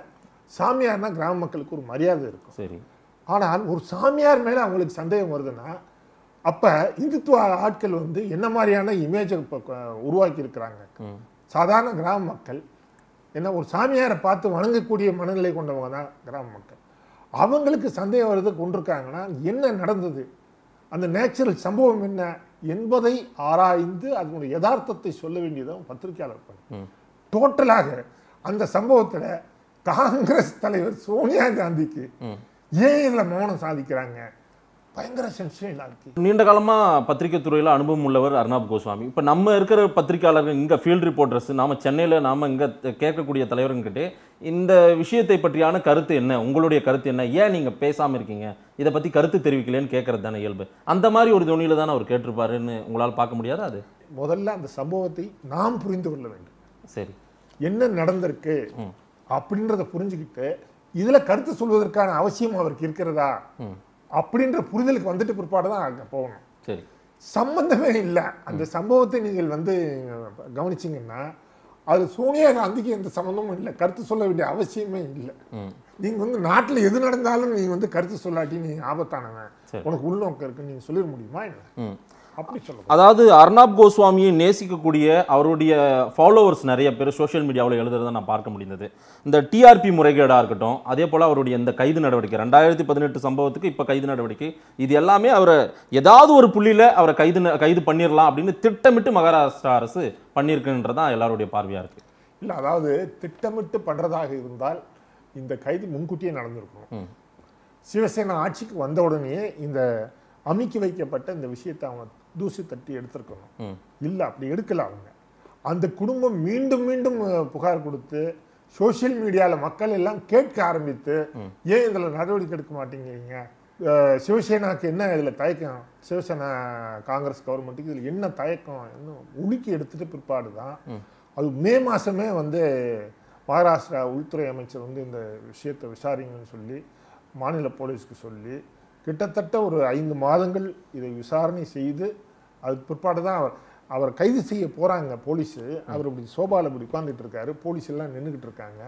சாமியார்னா கிராம மக்களுக்கு ஒரு மரியாதை இருக்கும். சரி. ஆனால் ஒரு சாமியார் மேலே அவங்களுக்கு சந்தேகம் வருதுன்னா அப்போ இந்துத்துவ ஆட்கள் வந்து என்ன மாதிரியான இமேஜை உருவாக்கி இருக்கிறாங்க. சாதாரண கிராம மக்கள் என்ன ஒரு சாமியாரை பார்த்து வணங்கக்கூடிய மனநிலை கொண்டவங்க தான் கிராம மக்கள். அவங்களுக்கு சந்தேகம் வருது கொண்டிருக்காங்கன்னா என்ன நடந்தது, அந்த நேச்சுரல் சம்பவம் என்ன என்பதை ஆராய்ந்து அதனுடைய யதார்த்தத்தை சொல்ல வேண்டியதும் பத்திரிகையாளர் பண்ணு. டோட்டலாக அந்த சம்பவத்தில் காங்கிரஸ் தலைவர் சோனியா காந்திக்கு ஏன் இதில் மௌனம் சாதிக்கிறாங்க, பயங்கர சென்சேஷனாக இருக்கு. நீண்ட காலமாக பத்திரிகை துறையில் அனுபவம் உள்ளவர் அர்னாப் கோஸ்வாமி. இப்போ நம்ம இருக்கிற பத்திரிகையாளர்கள், இங்கே ஃபீல்ட் ரிப்போர்ட்டர்ஸ், நாம் சென்னையில் நாம் இங்கே கேட்கக்கூடிய தலைவர்கிட்டே இந்த விஷயத்தை பற்றியான கருத்து என்ன, உங்களுடைய கருத்து என்ன, ஏன் நீங்கள் பேசாமல் இருக்கீங்க, இதை பற்றி கருத்து தெரிவிக்கலன்னு கேட்கறது தானே இயல்பு. அந்த மாதிரி ஒரு துணியில் தானே அவர் கேட்டிருப்பாருன்னு உங்களால் பார்க்க முடியாது? அது முதல்ல அந்த சம்பவத்தை நாம் புரிந்து கொள்ள வேண்டும். சரி, என்ன நடந்திருக்கு அப்படின்றத புரிஞ்சுக்கிட்டு இதில் கருத்து சொல்வதற்கான அவசியம் அவருக்கு இருக்கிறதா அப்படின்ற புரிதலுக்கு வந்துட்டு பிற்பாடு தான் அங்கே போகணும். சரி, சம்பந்தமே இல்லை. அந்த சம்பவத்தை நீங்கள் வந்து கவனிச்சிங்கன்னா அது சோனியா காந்திக்கு எந்த சம்பந்தமும் இல்லை, கருத்து சொல்ல வேண்டிய அவசியமே இல்லை. நீங்கள் வந்து நாட்டில் எது நடந்தாலும் நீங்கள் வந்து கருத்து சொல்லாட்டி நீ ஆபத்தானவன், உனக்கு உள்நோக்கம் இருக்குன்னு நீங்கள் சொல்லிட முடியுமா என்ன? அப்படி சொல்லுங்க. அதாவது அர்னாப் கோஸ்வாமியை நேசிக்கக்கூடிய அவருடைய ஃபாலோவர்ஸ் நிறைய பேர் சோஷியல் மீடியாவில் எழுதுறதை நான் பார்க்க முடிந்தது. இந்த டிஆர்பி முறைகேடாக இருக்கட்டும், அதே போல் அவருடைய இந்த கைது நடவடிக்கை 2018 சம்பவத்துக்கு இப்போ கைது நடவடிக்கை, இது எல்லாமே அவரை ஏதாவது ஒரு புள்ளியில் அவரை கைது பண்ணிடலாம் அப்படின்னு திட்டமிட்டு மகாராஷ்டிரா அரசு பண்ணியிருக்குன்றதான் எல்லாருடைய பார்வையாக இருக்குது. இல்லை, அதாவது திட்டமிட்டு பண்ணுறதாக இருந்தால் இந்த கைது முன்கூட்டியே நடந்திருக்கணும். சிவசேனா ஆட்சிக்கு வந்த உடனே இந்த அமைக்கி வைக்கப்பட்ட இந்த விஷயத்தை அவங்க தூசி தட்டி எடுத்திருக்கணும். இல்லை, அப்படி எடுக்கல. அவங்க அந்த குடும்பம் மீண்டும் மீண்டும் புகார் கொடுத்து சோசியல் மீடியாவில் மக்கள் எல்லாம் கேட்க ஆரம்பித்து ஏன் இதில் நடவடிக்கை எடுக்க மாட்டேங்கிறீங்க, சிவசேனாவுக்கு என்ன இதில் தயக்கம், சிவசேனா காங்கிரஸ் கவர்மெண்ட்டுக்கு இதில் என்ன தயக்கம் என்ன உலுக்கி எடுத்துட்டு பிற்பாடு தான் அது மே மாதமே வந்து மகாராஷ்டிரா உள்துறை அமைச்சர் வந்து இந்த விஷயத்தை விசாரிங்கன்னு சொல்லி மாநில போலீஸ்க்கு சொல்லி கிட்டத்தட்ட ஒரு 5 மாதங்கள் இதை விசாரணை செய்து அதுக்கு பிற்பாடு தான் அவர் கைது செய்ய போகிறாங்க போலீஸு. அவர் இப்படி சோபாவில் இப்படி உட்காந்துட்டு இருக்காரு, போலீஸ் எல்லாம் நின்றுக்கிட்டு இருக்காங்க.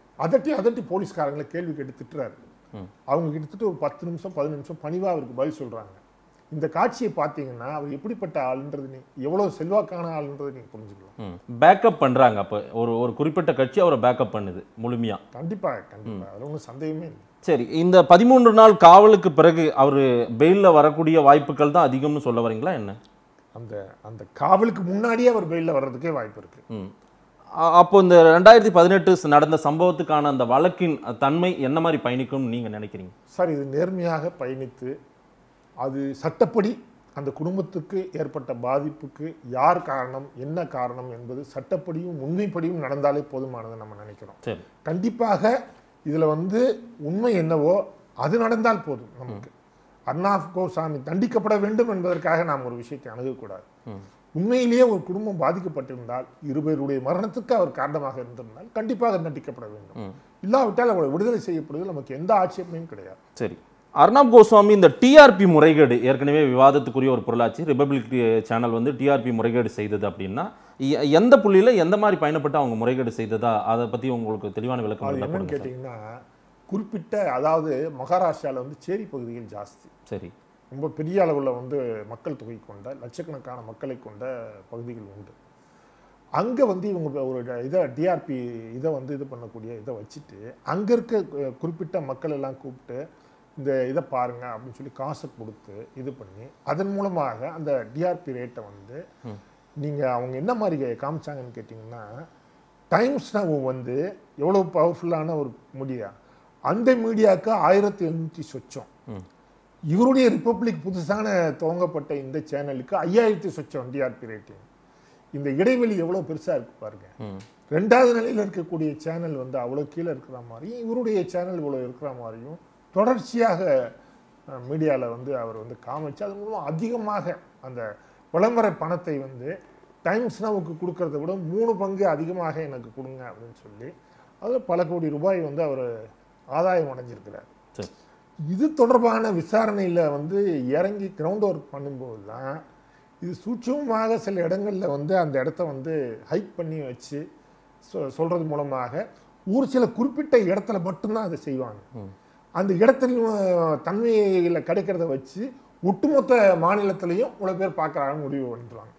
அதட்டி போலீஸ்காரங்களை கேள்வி கேட்டு திட்டுறாரு. அவங்க கிட்டத்தட்ட ஒரு 10 நிமிஷம் 15 நிமிஷம் பணிவாக அவருக்கு பதில் சொல்கிறாங்க. இந்த காட்சியை பார்த்தீங்கன்னா அவர் எப்படிப்பட்ட ஆளுன்றது எவ்வளோ செல்வாக்கான ஆளுன்றது நீங்கள் புரிஞ்சுக்கலாம். பேக்கப் பண்ணுறாங்க. அப்போ ஒரு குறிப்பிட்ட கட்சி அவரை பேக்கப் பண்ணுது முழுமையாக. கண்டிப்பாக அதில் ஒன்றும் சந்தேகமே இல்லை. சரி, இந்த 13 நாள் காவலுக்கு பிறகு அவர் பெயிலில் வரக்கூடிய வாய்ப்புகள் தான் அதிகம்னு சொல்ல வரீங்களா என்ன? அந்த காவலுக்கு முன்னாடியே அவர் பெயிலில் வர்றதுக்கே வாய்ப்பு இருக்கு. அப்போ இந்த 2018 நடந்த சம்பவத்துக்கான அந்த வழக்கின் தன்மை என்ன மாதிரி பயணிக்கும்னு நீங்கள் நினைக்கிறீங்க? சார், இது நேர்மையாக பயணித்து அது சட்டப்படி அந்த குடும்பத்துக்கு ஏற்பட்ட பாதிப்புக்கு யார் காரணம் என்ன காரணம் என்பது சட்டப்படியும் உண்மைப்படியும் நடந்தாலே போதுமானது நம்ம நினைக்கிறோம். கண்டிப்பாக இதில் வந்து உண்மை என்னவோ அது நடந்தால் போதும். நமக்கு அர்னாப் கோஸ்வாமி தண்டிக்கப்பட வேண்டும் என்பதற்காக நாம் ஒரு விஷயத்தை அணுகக்கூடாது. உண்மையிலேயே ஒரு குடும்பம் பாதிக்கப்பட்டிருந்தால், இருவருடைய மரணத்துக்கு அவர் காரணமாக இருந்திருந்தால் கண்டிப்பாக தண்டிக்கப்பட வேண்டும். இல்லாவிட்டால் அவரை விடுதலை செய்யப்படுவது நமக்கு எந்த ஆட்சேபனையும் கிடையாது. சரி, அர்னாப் கோஸ்வாமி இந்த டிஆர்பி முறைகேடு ஏற்கனவே விவாதத்துக்குரிய ஒரு பொருளாச்சு. ரிபப்ளிக் சேனல் வந்து டிஆர்பி முறைகேடு செய்தது அப்படின்னா எந்த புள்ளியில் எந்த மாதிரி பயணப்பட்டு அவங்க முறைகேடு செய்ததா, அதை பற்றி உங்களுக்கு தெளிவான விளக்கம் என்னன்னு கேட்டிங்கன்னா, குறிப்பிட்ட அதாவது மகாராஷ்டிராவில் வந்து சேரி பகுதிகள் ஜாஸ்தி. சரி, ரொம்ப பெரிய அளவில் வந்து மக்கள் தொகை கொண்ட லட்சக்கணக்கான மக்களை கொண்ட பகுதிகள் உண்டு. அங்கே வந்து இவங்க ஒரு டிஆர்பி இதை வந்து இது பண்ணக்கூடிய இதை வச்சுட்டு அங்கே இருக்க குறிப்பிட்ட மக்கள் எல்லாம் கூப்பிட்டு இந்த இதை பாருங்க அப்படின்னு சொல்லி காசை கொடுத்து இது பண்ணி அதன் மூலமாக அந்த டிஆர்பி ரேட்டை வந்து நீங்கள் அவங்க என்ன மாதிரி காமிச்சாங்கன்னு கேட்டிங்கன்னா, டைம்ஸ் நவ் வந்து எவ்வளோ பவர்ஃபுல்லான ஒரு மீடியா, அந்த மீடியாவுக்கு 1700 சொச்சம், இவருடைய ரிப்பப்ளிக் புதுசான துவங்கப்பட்ட இந்த சேனலுக்கு 5000 சொச்சம் டிஆர்பி ரேட்டிங். இந்த இடைவெளி எவ்வளோ பெருசாக இருக்கு பாருங்க. 2வது நிலையில் இருக்கக்கூடிய சேனல் வந்து அவ்வளோ கீழே இருக்கிற மாதிரியும் இவருடைய சேனல் இவ்வளோ இருக்கிற மாதிரியும் தொடர்ச்சியாக மீடியாவில் வந்து அவர் வந்து காமிச்சு அது மூலமாக அதிகமாக அந்த விளம்பர பணத்தை வந்து டைம்ஸ் நவுக்கு கொடுக்கறத விட 3 பங்கு அதிகமாக எனக்கு கொடுங்க அப்படின்னு சொல்லி அதில் பல கோடி ரூபாய் வந்து அவர் ஆதாயம் அடைஞ்சிருக்கிறார். இது தொடர்பான விசாரணையில் வந்து இறங்கி கிரவுண்ட் ஒர்க் பண்ணும்போது தான் இது சூட்சமாக சில இடங்களில் வந்து அந்த இடத்த வந்து ஹைக் பண்ணி வச்சு சொல்கிறது மூலமாக ஒரு சில குறிப்பிட்ட இடத்துல மட்டும்தான் அதை செய்வாங்க. அந்த இடத்துல தன்மையில் கிடைக்கிறத வச்சு ஒட்டுமொத்த மாநிலத்திலையும் இவ்வளோ பேர் பார்க்குறாங்கன்னு முடிவு பண்ணிடுவாங்க.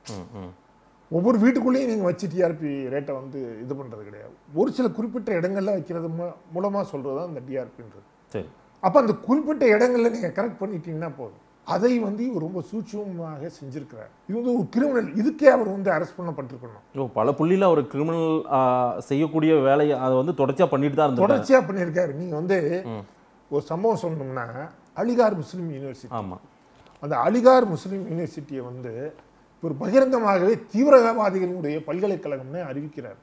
ஒவ்வொரு வீட்டுக்குள்ளேயும் நீங்கள் வச்சு டிஆர்பி ரேட்டை வந்து இது பண்ணுறது கிடையாது. ஒரு சில குறிப்பிட்ட இடங்கள்ல வைக்கிறது மூலமாக சொல்கிறது தான் இந்த டிஆர்பின்றது. சரி. அப்போ அந்த குறிப்பிட்ட இடங்கள்ல நீங்கள் கரெக்ட் பண்ணிட்டீங்கன்னா போதும். அதை வந்து ரொம்ப சூட்சமாக செஞ்சிருக்கிறார். இது வந்து ஒரு கிரிமினல். இதுக்கே அவர் வந்து அரெஸ்ட் பண்ணப்பட்டிருக்கணும். பல புள்ளியில் ஒரு கிரிமினல் செய்யக்கூடிய வேலையை அதை வந்து தொடர்ச்சியாக பண்ணிட்டு தான் இருந்தார். தொடர்ச்சியாக பண்ணியிருக்காரு. நீங்கள் வந்து ஒரு சம்பவம் சொல்லணும்னா அலிகார் முஸ்லீம் யூனிவர்சிட்டி. ஆமாம். அந்த அலிகார் முஸ்லீம் யூனிவர்சிட்டியை வந்து ஒரு பகிரங்கமாகவே தீவிரவாதிகளுடைய பல்கலைக்கழகம்னு அறிவிக்கிறார்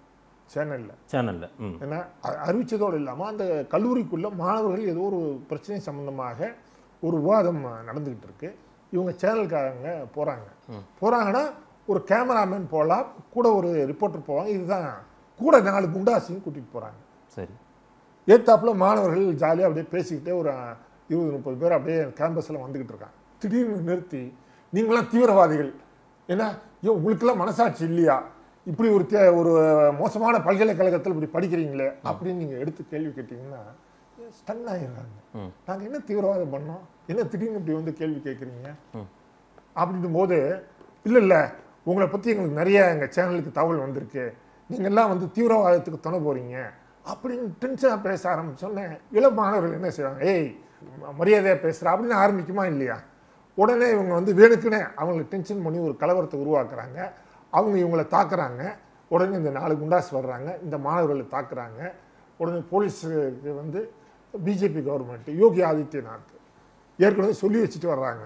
சேனல்ல. ஏன்னா அறிவிச்சதோடு இல்லாமல் அந்த கல்லூரிக்குள்ள மாணவர்கள் ஏதோ ஒரு பிரச்சனை சம்பந்தமாக ஒரு விவாதம் நடந்துகிட்டு இருக்கு. இவங்க சேனல்காரங்க போறாங்கன்னா ஒரு கேமராமேன் போகலாம், கூட ஒரு ரிப்போர்ட்டர் போவாங்க. இதுதான் கூட 4 குண்டாசியும் கூட்டிட்டு போறாங்க. சரி. ஏத்தாப்புல மாணவர்கள் ஜாலியாக அப்படியே பேசிக்கிட்டே ஒரு 20-30 பேர் அப்படியே கேம்பஸில் வந்துக்கிட்டு இருக்காங்க. திடீர்னு நிறுத்தி, நீங்களாம் தீவிரவாதிகள், ஏன்னா உங்களுக்கெல்லாம் மனசாட்சி இல்லையா, இப்படி ஒரு மோசமான பல்கலைக்கழகத்தில் இப்படி படிக்கிறீங்களே அப்படின்னு நீங்கள் எடுத்து கேள்வி கேட்டீங்கன்னா ஸ்டன் ஆயிடுறாங்க. நாங்கள் என்ன தீவிரவாதம் பண்ணோம், என்ன திடீர்னு இப்படி வந்து கேள்வி கேட்குறீங்க அப்படின்னும் போது, இல்லை உங்களை பற்றி எங்களுக்கு நிறைய எங்கள் சேனலுக்கு தகவல் வந்திருக்கு, நீங்கள்லாம் வந்து தீவிரவாதத்துக்கு துணை போகிறீங்க அப்படின்னு டென்ஷனாக பேச ஆரம்பிச்சோன்னே இளம் மாணவர்கள் என்ன செய்வாங்க, ஏய் மரியாதையாக பேசுகிற அப்படின்னு ஆரம்பிக்குமா இல்லையா? உடனே இவங்க வந்து வேணுக்குன்னே அவங்களுக்கு டென்ஷன் பண்ணி ஒரு கலவரத்தை உருவாக்குறாங்க. அவங்க இவங்களை தாக்குறாங்க. உடனே இந்த 4 குண்டாஸ் வர்றாங்க, இந்த மாணவர்களை தாக்குறாங்க. உடனே போலீஸுக்கு வந்து பிஜேபி கவர்மெண்ட் யோகி ஆதித்யநாத் ஏற்கனவே சொல்லி வச்சுட்டு வர்றாங்க.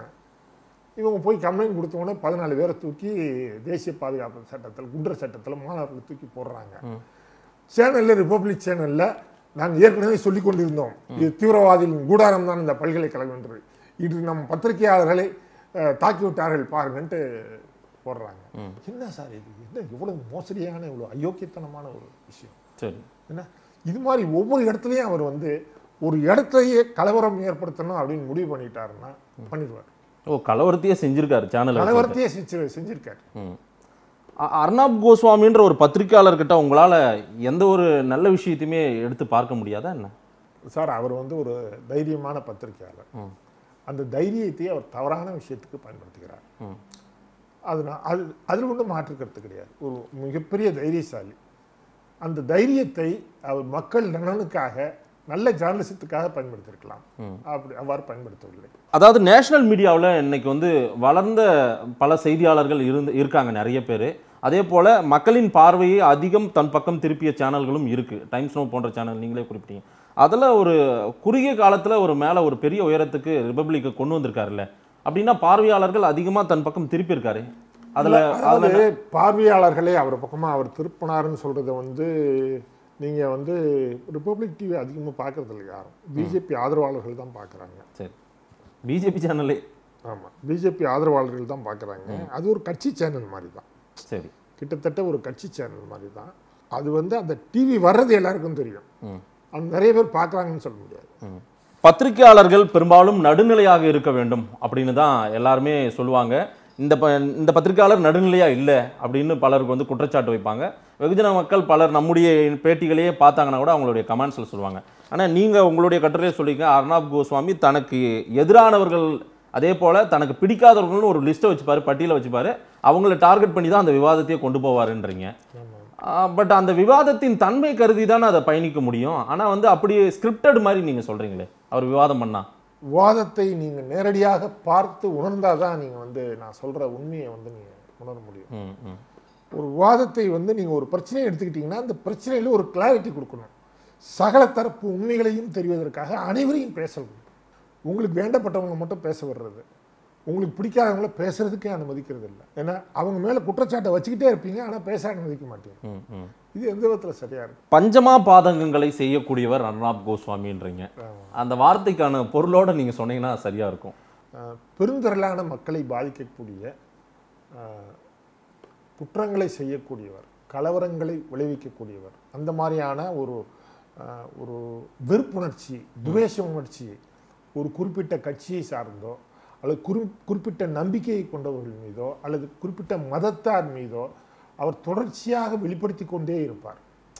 இவங்க போய் கம்ப்ளைண்ட் கொடுத்தவொடனே 14 பேரை தூக்கி தேசிய பாதுகாப்பு சட்டத்தில் குண்டர் சட்டத்தில் மாணவர்களை தூக்கி போடுறாங்க. சேனலில் ரிப்பப்ளிக் சேனலில் நாங்கள் ஏற்கனவே சொல்லி கொண்டிருந்தோம், இது தீவிரவாதிகளின் கூடாரம் தான் இந்த பல்கலைக்கழகம் என்று. இன்று நம் பத்திரிகையாளர்களை தாக்கிவிட்டார்கள் பாருங்கன்ட்டு போடுறாங்க. என்ன சார் இது, என்ன இவ்வளவு மோசடியான இவ்வளோ அயோக்கியத்தனமான ஒரு விஷயம். சரி. என்ன இது மாதிரி ஒவ்வொரு இடத்துலையும் அவர் வந்து ஒரு இடத்தையே கலவரம் ஏற்படுத்தணும் அப்படின்னு முடிவு பண்ணிட்டாருன்னா பண்ணிடுவார். கலவரத்தையே செஞ்சிருக்காரு, சேனல் கலவரத்தையே செஞ்சிருக்காரு. அர்னாப் கோஸ்வாமின்ற ஒரு பத்திரிகையாளர்கிட்ட உங்களால் எந்த ஒரு நல்ல விஷயத்தையுமே எடுத்து பார்க்க முடியாதா என்ன? சார், அவர் வந்து ஒரு தைரியமான பத்திரிகையாளர். அந்த தைரியத்தை அவர் தவறான விஷயத்துக்கு பயன்படுத்துகிறார். அதில் ஒன்றும் மாற்றுக்கிறது கிடையாது. ஒரு மிகப்பெரிய தைரியசாலி. அந்த தைரியத்தை அவர் மக்கள் நலனுக்காக, நல்ல ஜேர்னலிசத்துக்காக பயன்படுத்தியிருக்கலாம். அவ்வாறு பயன்படுத்தவில்லை. அதாவது நேஷனல் மீடியாவில் இன்னைக்கு வந்து வளர்ந்த பல செய்தியாளர்கள் இருக்காங்க நிறைய பேர். அதே போல் மக்களின் பார்வையை அதிகம் தன் பக்கம் திருப்பிய சேனல்களும் இருக்குது. டைம்ஸ் நோ போன்ற சேனல் நீங்களே குறிப்பிட்டீங்க. அதில் ஒரு குறுகிய காலத்தில் ஒரு மேலே ஒரு பெரிய உயரத்துக்கு ரிபப்ளிக்கை கொண்டு வந்திருக்காருல்ல, அப்படின்னா பார்வையாளர்கள் அதிகமாக தன் பக்கம் திருப்பியிருக்காரு. அதில் பார்வையாளர்களே அவர் பக்கமாக அவர் திருப்பினாருன்னு சொல்கிறத வந்து நீங்கள் வந்து ரிப்பப்ளிக் டிவி அதிகமாக பார்க்குறது இல்லை யாரும். பிஜேபி ஆதரவாளர்கள் தான் பார்க்குறாங்க. சரி. பிஜேபி சேனலே? ஆமாம், பிஜேபி ஆதரவாளர்கள் தான் பார்க்குறாங்க. அது ஒரு கட்சி சேனல் மாதிரி தான். சரி. கிட்டத்தட்ட ஒரு கட்சி சேனல் மாதிரி தான். அது வந்து அந்த டிவி வர்றது எல்லாருக்கும் தெரியும். அது நிறைய பேர் பார்க்குறாங்கன்னு சொல்ல முடியாது. பத்திரிகையாளர்கள் பெரும்பாலும் நடுநிலையாக இருக்க வேண்டும் அப்படின்னு தான் எல்லாருமே சொல்லுவாங்க. இந்த பத்திரிகையாளர் நடுநிலையாக இல்லை அப்படின்னு பலருக்கு வந்து குற்றச்சாட்டு வைப்பாங்க. வெகுஜன மக்கள் பலர் நம்முடைய பேட்டிகளையே பார்த்தாங்கன்னா கூட அவங்களுடைய கமெண்ட்ஸில் சொல்லுவாங்க. ஆனால் நீங்கள் உங்களுடைய கட்டுரையை சொல்லிங்க, அர்னாப் கோஸ்வாமி தனக்கு எதிரானவர்கள் அதே போல் தனக்கு பிடிக்காதவர்கள்னு ஒரு லிஸ்ட்டை வச்சுப்பாரு, பட்டியலை வச்சுப்பாரு, அவங்கள டார்கெட் பண்ணி தான் அந்த விவாதத்தையே கொண்டு போவாருன்றீங்க. பட் அந்த விவாதத்தின் தன்மை கருதி தானே அதை பயணிக்க முடியும். ஆனால் வந்து அப்படியே ஸ்கிரிப்டட் மாதிரி நீங்கள் சொல்கிறீங்களே அவர் விவாதம் பண்ணால். விவாதத்தை நீங்கள் நேரடியாக பார்த்து உணர்ந்தால் தான் நீங்கள் வந்து நான் சொல்கிற உண்மையை வந்து நீங்கள் உணர முடியும். ஒரு விவாதத்தை வந்து நீங்கள் ஒரு பிரச்சனையை எடுத்துக்கிட்டிங்கன்னா அந்த பிரச்சனையில் ஒரு கிளாரிட்டி கொடுக்கணும். சகல தரப்பு உண்மைகளையும் தெரிவதற்காக அனைவரையும் பேசணும். உங்களுக்கு வேண்டப்பட்டவங்க மட்டும் பேச வர்றது, உங்களுக்கு பிடிக்காதவங்கள பேசுறதுக்கே அனுமதிக்கிறது இல்லை. ஏன்னா அவங்க மேலே குற்றச்சாட்டை வச்சுக்கிட்டே இருப்பீங்க, ஆனால் பேச அனுமதிக்க மாட்டீங்க. இது எந்த விதத்தில் சரியா இருக்கு? பஞ்சமா பாதகங்களை செய்யக்கூடியவர் அர்னாப் கோஸ்வாமின்றீங்க. அந்த வார்த்தைக்கான பொருளோட நீங்க சொன்னீங்கன்னா சரியா இருக்கும். பெருந்திரளான மக்களை பாதிக்கக்கூடிய குற்றங்களை செய்யக்கூடியவர், கலவரங்களை விளைவிக்கக்கூடியவர், அந்த மாதிரியான ஒரு வெறுப்புணர்ச்சி, துவேஷ உணர்ச்சியை ஒரு குறிப்பிட்ட கட்சியை சார்ந்தோ அல்லது குறிப்பிட்ட நம்பிக்கையை கொண்டவர்கள் மீதோ அல்லது குறிப்பிட்ட மதத்தார் மீதோ அவர் தொடர்ச்சியாக வெளிப்படுத்தி கொண்டே இருப்பார்.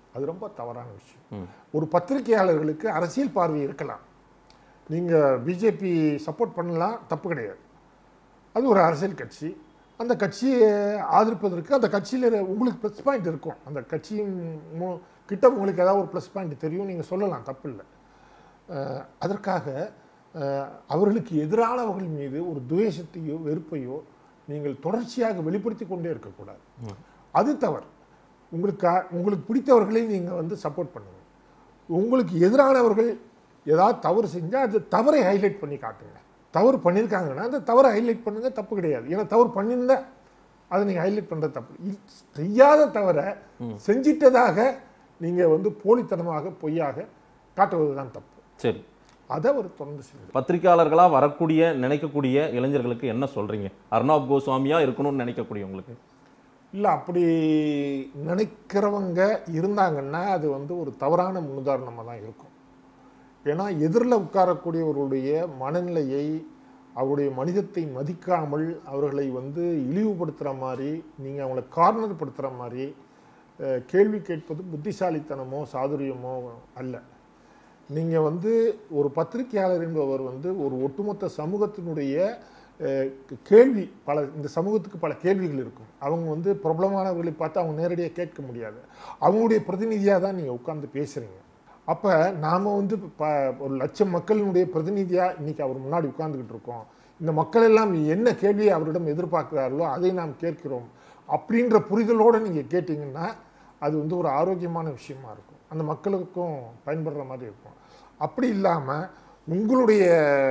அது ரொம்ப தவறான விஷயம். ஒரு பத்திரிகையாளர்களுக்கு அரசியல் பார்வை இருக்கலாம். நீங்கள் பிஜேபி சப்போர்ட் பண்ணலாம், தப்பு கிடையாது. அது ஒரு அரசியல் கட்சி. அந்த கட்சியை ஆதரிப்பதற்கு அந்த கட்சியில் உங்களுக்கு ப்ளஸ் பாயிண்ட் இருக்கும். அந்த கட்சியின் கிட்ட உங்களுக்கு ஏதாவது ஒரு ப்ளஸ் பாயிண்ட் தெரியும், நீங்கள் சொல்லலாம், தப்பு இல்லை. அதற்காக அவர்களுக்கு எதிரானவர்கள் மீது ஒரு துவேஷத்தையோ வெறுப்பையோ நீங்கள் தொடர்ச்சியாக வெளிப்படுத்தி கொண்டே இருக்கக்கூடாது. அது தவறு. உங்களுக்கு பிடித்தவர்களை நீங்கள் வந்து சப்போர்ட் பண்ணுங்க. உங்களுக்கு எதிரானவர்கள் ஏதாவது தவறு செஞ்சால் அது தவறை ஹைலைட் பண்ணி காட்டுங்க. தவறு பண்ணியிருக்காங்கன்னா அந்த தவறை ஹைலைட் பண்ணுங்க, தப்பு கிடையாது. ஏன்னா தவறு பண்ணியிருந்தா அதை நீங்கள் ஹைலைட் பண்ணுறது தப்பு. செய்யாத தவறை செஞ்சிட்டதாக நீங்கள் வந்து போலித்தனமாக பொய்யாக காட்டுவது தான் தப்பு. சரி, அதை ஒரு தொடர்ந்து செய்யுங்க. பத்திரிகையாளர்களாக வரக்கூடிய நினைக்கக்கூடிய இளைஞர்களுக்கு என்ன சொல்றீங்க? அர்னாப் கோஸ்வாமியா இருக்கணும்னு நினைக்கக்கூடியவங்களுக்கு? இல்லை, அப்படி நினைக்கிறவங்க இருந்தாங்கன்னா அது வந்து ஒரு தவறான முன்னுதாரணமாக தான் இருக்கும். ஏன்னா எதிரில் உட்காரக்கூடியவர்களுடைய மனநிலையை, அவருடைய மனிதத்தை மதிக்காமல் அவர்களை வந்து இழிவுபடுத்துகிற மாதிரி, நீங்கள் அவங்கள கார்னர் படுத்துகிற மாதிரி கேள்வி கேட்பது புத்திசாலித்தனமோ சாதுரியமோ அல்ல. நீங்கள் வந்து ஒரு பத்திரிகையாளர் என்பவர் வந்து ஒரு ஒட்டுமொத்த சமூகத்தினுடைய கேள்வி, இந்த சமூகத்துக்கு பல கேள்விகள் இருக்கும். அவங்க வந்து பிரபலமானவர்களை பார்த்து அவங்க நேரடியாக கேட்க முடியாது. அவங்களுடைய பிரதிநிதியாக தான் நீங்கள் உட்கார்ந்து பேசுகிறீங்க. அப்போ நாம் வந்து ஒரு லட்சம் மக்களினுடைய பிரதிநிதியாக இன்றைக்கி அவர் முன்னாடி உட்கார்ந்துக்கிட்டு இருக்கோம். இந்த மக்கள் எல்லாம் என்ன கேள்வியை அவரிடம் எதிர்பார்க்கிறார்களோ அதை நாம் கேட்கிறோம் அப்படின்ற புரிதலோடு நீங்கள் கேட்டிங்கன்னா அது வந்து ஒரு ஆரோக்கியமான விஷயமா இருக்கும். அந்த மக்களுக்கும் பயன்படுற மாதிரி இருக்கும். அப்படி இல்லாமல் உங்களுடைய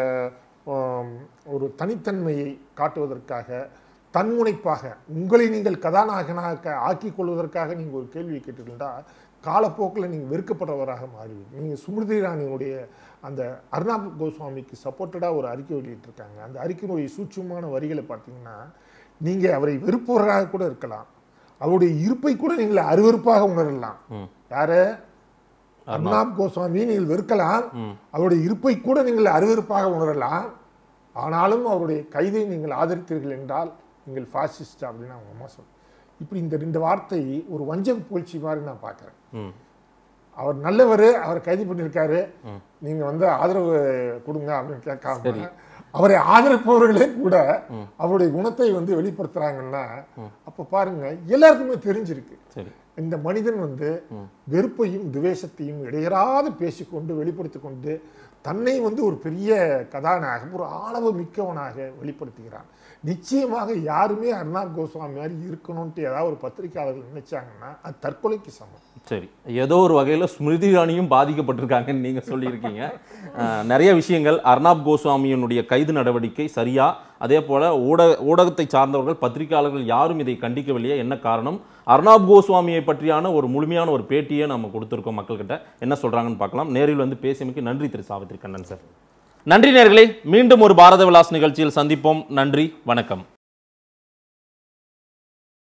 ஒரு தனித்தன்மையை காட்டுவதற்காக, தன்முனைப்பாக உங்களை நீங்கள் கதாநாயகனாக ஆக்கிக் கொள்வதற்காக நீங்கள் ஒரு கேள்வியை கேட்டுக்கிட்டா காலப்போக்கில் நீங்கள் வெறுக்கப்படுறவராக மாறிவிடும். நீங்கள் ஸ்மிருதி இரானியுடைய அந்த அர்னாப் கோஸ்வாமிக்கு சப்போர்ட்டடாக ஒரு அறிக்கை வெளியிட்டிருக்காங்க. அந்த அறிக்கையினுடைய சூட்சமான வரிகளை பார்த்தீங்கன்னா நீங்கள் அவரை வெறுப்பவராக கூட இருக்கலாம், அவருடைய இருப்பை கூட நீங்கள் அருவருப்பாக உணரலாம். யாரு? அர்னாப் கோஸ்வாமி நீங்கள் வெறுக்கலாம், அவருடைய இருப்பை கூட நீங்கள் அருவருப்பாக உணரலாம். ஆனாலும் அவருடைய கைதை நீங்கள் ஆதரித்தீர்கள் என்றால் நீங்கள் ஃபாசிஸ்ட் அப்படின்னு அவங்க அம்மா சொல்லுவாங்க. இப்படி இந்த 2 வார்த்தை ஒரு வஞ்சக புகழ்ச்சி மாதிரி நான் பார்க்குறேன். அவர் நல்லவர், அவர் கைது பண்ணியிருக்காரு, நீங்கள் வந்து ஆதரவு கொடுங்க அப்படின்னு கேட்காம அவரை ஆதரிப்பவர்களே கூட அவருடைய குணத்தை வந்து வெளிப்படுத்துறாங்கன்னா அப்போ பாருங்க, எல்லாருக்குமே தெரிஞ்சிருக்கு இந்த மனிதன் வந்து வெறுப்பையும் துவேஷத்தையும் இடையறாது பேசிக்கொண்டு வெளிப்படுத்தி கொண்டு தன்னை வந்து ஒரு பெரிய கதாநாயகன், ஒரு ஆணவ மிக்கவனாக வெளிப்படுத்துகிறான். நிச்சயமாக யாருமே அர்னாப் கோஸ்வாமி மாதிரி இருக்கணும்ட்டு ஏதாவது ஒரு பத்திரிகையாளர்கள் நினைச்சாங்கன்னா அது தற்கொலைக்கு சமம். சரி, ஏதோ ஒரு வகையில் ஸ்மிருதி இரானியும் பாதிக்கப்பட்டிருக்காங்கன்னு நீங்கள் சொல்லியிருக்கீங்க. நிறைய விஷயங்கள், அர்னாப் கோஸ்வாமியினுடைய கைது நடவடிக்கை சரியா, அதே போல் ஊடகத்தை சார்ந்தவர்கள் பத்திரிகையாளர்கள் யாரும் இதை கண்டிக்கவில்லையே, என்ன காரணம்? அர்னாப் கோஸ்வாமியை பற்றியான ஒரு முழுமையான ஒரு பேட்டியை நம்ம கொடுத்துருக்கோம் மக்கள்கிட்ட. என்ன சொல்கிறாங்கன்னு பார்க்கலாம். நேரில் வந்து பேசியமைக்கு நன்றி திரு சாவித்ரி கண்ணன் சார். நன்றி நேயர்களே, மீண்டும் ஒரு பாரத விலாஸ் நிகழ்ச்சியில் சந்திப்போம். நன்றி, வணக்கம்.